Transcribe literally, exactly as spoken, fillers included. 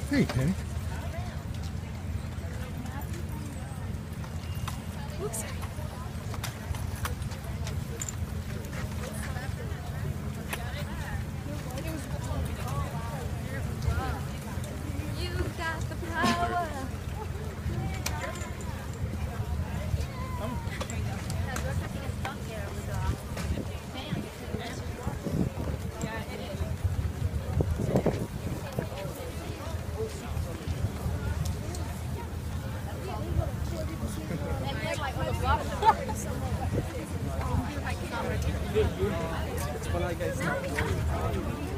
Hey, Penny. Oops. You got the power. It's when I get